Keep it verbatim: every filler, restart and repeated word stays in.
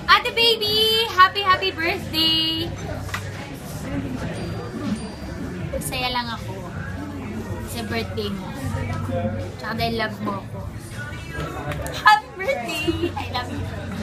Ate baby! Happy, happy birthday! Masaya lang ako. Sa birthday mo. Tsaka dahil love mo ako. Happy birthday! I love you.